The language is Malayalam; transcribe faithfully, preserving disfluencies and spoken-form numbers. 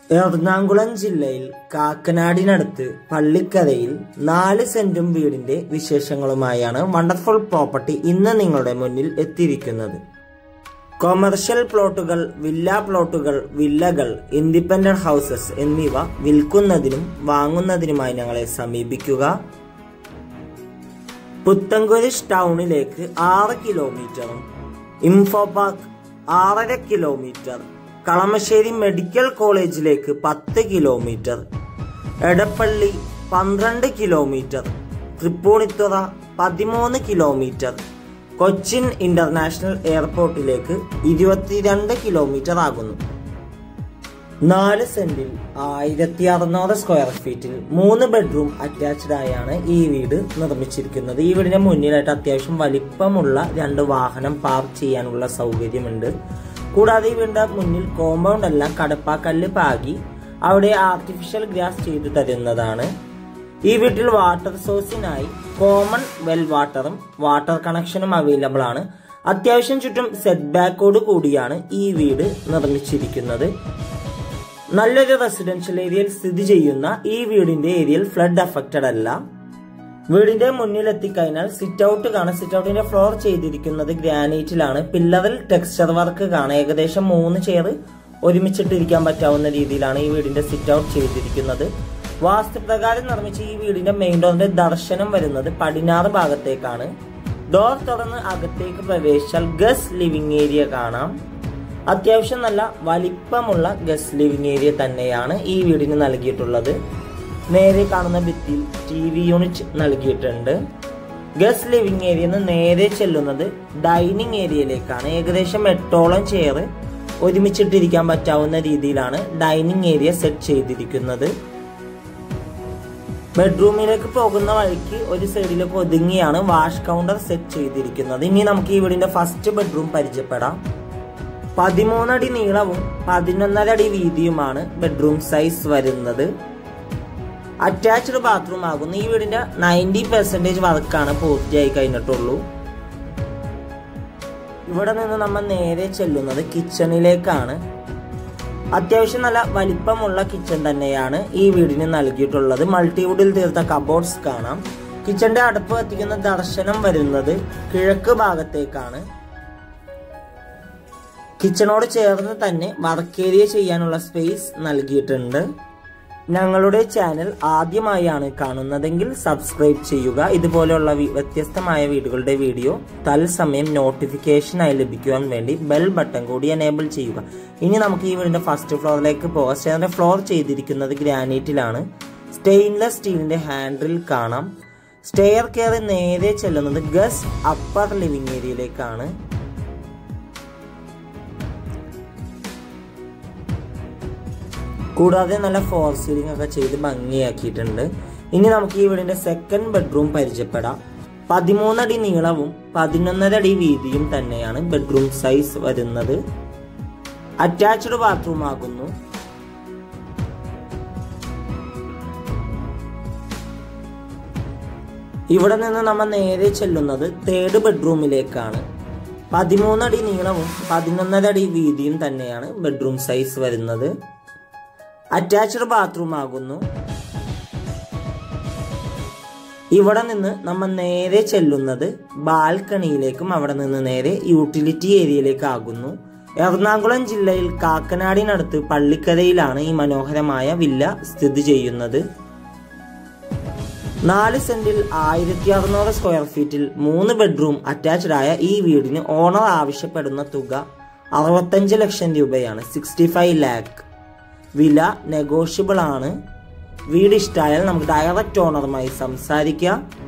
എറണാകുളം ജില്ലയിൽ കാക്കനാടിനടുത്ത് പള്ളിക്കരയിൽ നാല് സെന്റും വീടിന്റെ വിശേഷങ്ങളുമായാണ് വണ്ടർഫുൾ പ്രോപ്പർട്ടി ഇന്ന് നിങ്ങളുടെ മുന്നിൽ എത്തിയിരിക്കുന്നത്. കൊമേഴ്ഷ്യൽ പ്ലോട്ടുകൾ, വില്ല പ്ലോട്ടുകൾ, വില്ലകൾ, ഇൻഡിപെൻഡന്റ് ഹൗസസ് എന്നിവ വിൽക്കുന്നതിനും വാങ്ങുന്നതിനുമായി ഞങ്ങളെ സമീപിക്കുക. പുത്തൻകുരിശ് ടൗണിലേക്ക് ആറ് കിലോമീറ്ററും ഇൻഫോ പാർക്ക് ആറര കിലോമീറ്റർ, കളമശ്ശേരി മെഡിക്കൽ കോളേജിലേക്ക് പത്ത് കിലോമീറ്റർ, എടപ്പള്ളി പന്ത്രണ്ട് കിലോമീറ്റർ, തൃപ്പൂണിത്തുറ പതിമൂന്ന് കിലോമീറ്റർ, കൊച്ചിൻ ഇന്റർനാഷണൽ എയർപോർട്ടിലേക്ക് ഇരുപത്തിരണ്ട് കിലോമീറ്റർ ആകുന്നു. നാല് സെന്റിൽ ആയിരത്തി അറുന്നൂറ് സ്ക്വയർ ഫീറ്റിൽ മൂന്ന് ബെഡ്റൂം അറ്റാച്ച്ഡ് ആയാണ് ഈ വീട് നിർമ്മിച്ചിരിക്കുന്നത്. ഈ വീടിന്റെ മുന്നിലായിട്ട് അത്യാവശ്യം വലിപ്പമുള്ള രണ്ട് വാഹനം പാർക്ക് ചെയ്യാനുള്ള സൗകര്യമുണ്ട്. കൂടാതെ ഈ വീടിന്റെ മുന്നിൽ കോമ്പൗണ്ട് എല്ലാം കടപ്പാക്കല്ല് പാകി അവിടെ ആർട്ടിഫിഷ്യൽ ഗ്രാസ് ചെയ്തു തരുന്നതാണ്. ഈ വീട്ടിൽ വാട്ടർ സോഴ്സിനായി കോമൺ വെൽ വാട്ടറും വാട്ടർ കണക്ഷനും അവൈലബിൾ ആണ്. അത്യാവശ്യം ചുറ്റും സെറ്റ് ബാക്കോട് കൂടിയാണ് ഈ വീട് നിർമ്മിച്ചിരിക്കുന്നത്. നല്ലൊരു റെസിഡൻഷ്യൽ ഏരിയയിൽ സ്ഥിതി ചെയ്യുന്ന ഈ വീടിന്റെ ഏരിയയിൽ ഫ്ലഡ് അഫക്റ്റഡ് അല്ല. വീടിന്റെ മുന്നിൽ എത്തിക്കഴിഞ്ഞാൽ സിറ്റ് ഔട്ട് കാണാം. സിറ്റ് ഔട്ടിന്റെ ഫ്ലോർ ചെയ്തിരിക്കുന്നത് ഗ്രാനൈറ്റിലാണ്. പില്ലറിൽ ടെക്സ്ചർ വർക്ക് കാണാം. ഏകദേശം മൂന്ന് ചെയർ ഒരുമിച്ചിട്ടിരിക്കാൻ പറ്റാവുന്ന രീതിയിലാണ് ഈ വീടിന്റെ സിറ്റ് ഔട്ട് ചെയ്തിരിക്കുന്നത്. വാസ്തുപ്രകാരം നിർമ്മിച്ച ഈ വീടിന്റെ മെയിൻ ഡോറിന്റെ ദർശനം വരുന്നത് പടിഞ്ഞാറ് ഭാഗത്തേക്കാണ്. ഡോർ തുറന്ന് അകത്തേക്ക് പ്രവേശിച്ചാൽ ഗസ്റ്റ് ലിവിംഗ് ഏരിയ കാണാം. അത്യാവശ്യം നല്ല വലിപ്പമുള്ള ഗസ്റ്റ് ലിവിംഗ് ഏരിയ തന്നെയാണ് ഈ വീടിന് നൽകിയിട്ടുള്ളത്. നേരെ കാണുന്ന ഭിത്തിയിൽ ടി വി യൂണിറ്റ് നൽകിയിട്ടുണ്ട്. ഗസ്റ്റ് ലിവിംഗ് ഏരിയയിൽ നിന്ന് നേരെ ചെല്ലുന്നത് ഡൈനിങ് ഏരിയയിലേക്കാണ്. ഏകദേശം എട്ടോളം ചെയർ ഒരുമിച്ചിട്ടിരിക്കാൻ പറ്റാവുന്ന രീതിയിലാണ് ഡൈനിങ് ഏരിയ സെറ്റ് ചെയ്തിരിക്കുന്നത്. ബെഡ്റൂമിലേക്ക് പോകുന്ന വഴിക്ക് ഒരു സൈഡിലേക്ക് ഒതുങ്ങിയാണ് വാഷ് കൗണ്ടർ സെറ്റ് ചെയ്തിരിക്കുന്നത്. ഇനി നമുക്ക് ഈ വീടിന്റെ ഫസ്റ്റ് ബെഡ്റൂം പരിചയപ്പെടാം. പതിമൂന്നടി നീളവും പതിനൊന്നര അടി വീതിയുമാണ് ബെഡ്റൂം സൈസ് വരുന്നത്. അറ്റാച്ച്ഡ് ബാത്റൂം ആകുന്നു. ഈ വീടിന്റെ നയൻറ്റി പെർസെന്റേജ് വർക്കാണ് പൂർത്തിയായി കഴിഞ്ഞിട്ടുള്ളൂ. ഇവിടെ നിന്ന് നമ്മൾ നേരെ ചെല്ലുന്നത് കിച്ചണിലേക്കാണ്. അത്യാവശ്യം നല്ല വലിപ്പമുള്ള കിച്ചൺ തന്നെയാണ് ഈ വീടിന് നൽകിയിട്ടുള്ളത്. മൾട്ടിവുഡിൽ തീർത്ത കബോർഡ്സ് കാണാം. കിച്ചന്റെ അടുപ്പ് കത്തിക്കുന്ന ദർശനം വരുന്നത് കിഴക്ക് ഭാഗത്തേക്കാണ്. കിച്ചണോട് ചേർന്ന് തന്നെ വർക്ക് ഏരിയ ചെയ്യാനുള്ള സ്പേസ് നൽകിയിട്ടുണ്ട്. ഞങ്ങളുടെ ചാനൽ ആദ്യമായാണ് കാണുന്നതെങ്കിൽ സബ്സ്ക്രൈബ് ചെയ്യുക. ഇതുപോലെയുള്ള വ്യത്യസ്തമായ വീടുകളുടെ വീഡിയോ തത്സമയം നോട്ടിഫിക്കേഷനായി ലഭിക്കുവാൻ വേണ്ടി ബെൽ ബട്ടൺ കൂടി എനേബിൾ ചെയ്യുക. ഇനി നമുക്ക് ഈ വീടിന്റെ ഫസ്റ്റ് ഫ്ലോറിലേക്ക് പോകാം. സ്റ്റെയറിന്റെ ഫ്ലോർ ചെയ്തിരിക്കുന്നത് ഗ്രാനൈറ്റിലാണ്. സ്റ്റെയിൻലെസ് സ്റ്റീലിന്റെ ഹാൻഡിൽ കാണാം. സ്റ്റെയർ കയറി നേരെ ചെല്ലുന്നത് ഗസ്റ്റ് അപ്പർ ലിവിംഗ് ഏരിയയിലേക്കാണ്. കൂടാതെ നല്ല ഫോർ സീലിംഗ് ഒക്കെ ചെയ്ത് ഭംഗിയാക്കിയിട്ടുണ്ട്. ഇനി നമുക്ക് ഈ വീടിന്റെ സെക്കൻഡ് ബെഡ്റൂം പരിചയപ്പെടാം. പതിമൂന്നടി നീളവും പതിനൊന്നര അടി വീതിയും തന്നെയാണ് ബെഡ്റൂം സൈസ് വരുന്നത്. അറ്റാച്ച്ഡ് ബാത്റൂം ആകുന്നു. ഇവിടെ നിന്ന് നമ്മൾ നേരെ ചെല്ലുന്നത് തേർഡ് ബെഡ്റൂമിലേക്കാണ്. പതിമൂന്നടി നീളവും പതിനൊന്നര അടി വീതിയും തന്നെയാണ് ബെഡ്റൂം സൈസ് വരുന്നത്. അറ്റാച്ച്ഡ് ബാത്റൂം ആകുന്നു. ഇവിടെ നിന്ന് നമ്മൾ നേരെ ചെല്ലുന്നത് ബാൽക്കണിയിലേക്കും അവിടെ നിന്ന് നേരെ യൂട്ടിലിറ്റി ഏരിയയിലേക്ക് ആകുന്നു. എറണാകുളം ജില്ലയിൽ കാക്കനാടിനടുത്ത് പള്ളിക്കരയിലാണ് ഈ മനോഹരമായ വില്ല സ്ഥിതി ചെയ്യുന്നത്. നാല് സെന്റിൽ ആയിരത്തി അറുന്നൂറ് സ്ക്വയർ ഫീറ്റിൽ മൂന്ന് ബെഡ്റൂം അറ്റാച്ച്ഡ് ആയ ഈ വീടിന് ഓണർ ആവശ്യപ്പെടുന്ന തുക അറുപത്തഞ്ച് ലക്ഷം രൂപയാണ്. Sixty five lakh. വില നെഗോഷ്യബിൾ ആണ്. വീട് ഇഷ്ടമായാൽ നമുക്ക് ഡയറക്റ്റ് ഓണറുമായി സംസാരിക്കാം.